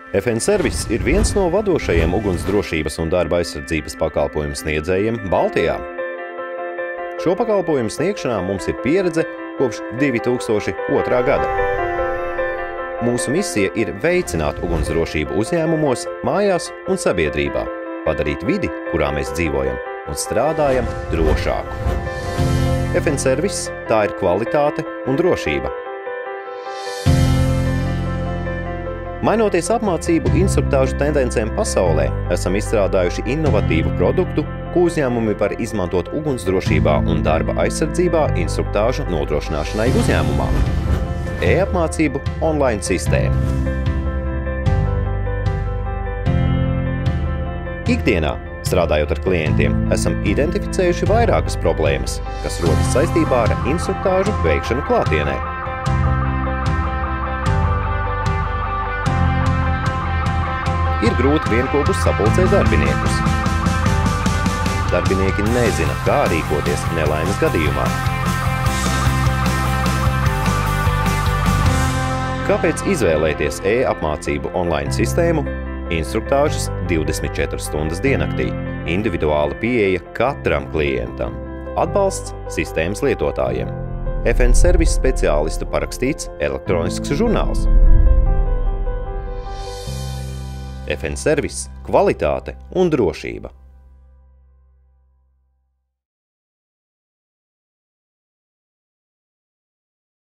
FN Service ir viens no vadošajiem ugunsdrošības un darba aizsardzības pakalpojumu sniedzējiem Baltijā. Šo pakalpojumu sniegšanā mums ir pieredze kopš 2002. gada. Mūsu misija ir veicināt ugunsdrošību uzņēmumos, mājās un sabiedrībā, padarīt vidi, kurā mēs dzīvojam un strādājam, drošāku. FN Service – tā ir kvalitāte un drošība. Mainoties apmācību instruktāžu tendencēm pasaulē, esam izstrādājuši innovatīvu produktu, ko uzņēmumi var izmantot ugunsdrošībā un darba aizsardzībā instruktāžu nodrošināšanai uzņēmumā. E-apmācību online sistēma. Ikdienā, strādājot ar klientiem, esam identificējuši vairākas problēmas, kas rodas saistībā ar instruktāžu veikšanu klātienē. Ir grūti vienopus sapulcēt darbiniekus. Darbinieki nezina, kā rīkoties nelaimes gadījumā. Kāpēc izvēlēties e-apmācību online sistēmu? Instruktāžas 24 stundas diennaktī, individuāla pieeja katram klientam, atbalsts sistēmas lietotājiem, FN Service speciālistu parakstīts elektronisks žurnāls. FN Service – kvalitāte un drošība.